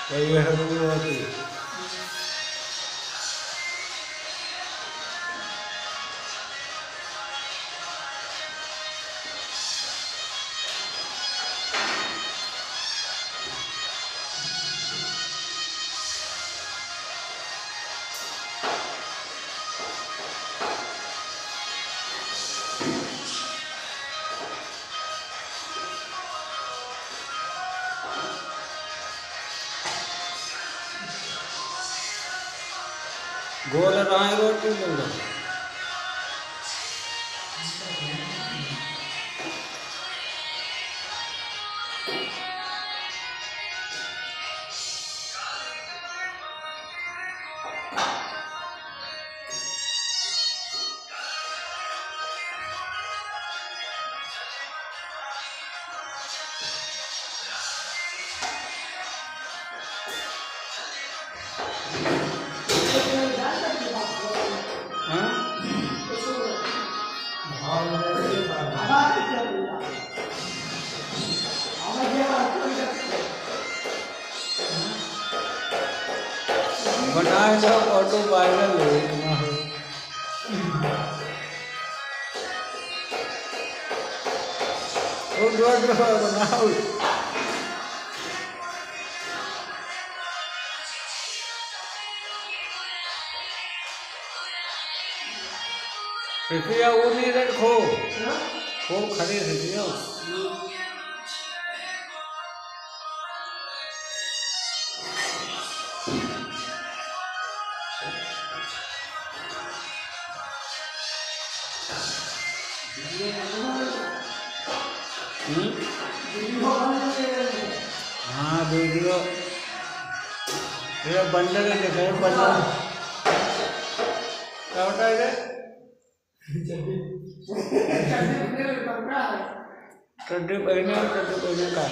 वही है वो होती है। गोल राय रोटी बोलो। बनाए तो ऑटो वायरल हो बनाओ। सिपिया वो नहीं रखो खो खड़े सिपिया हाँ वीडियो ये बंदर के दिखाए बंदर क्या होता है चड्डी पहने का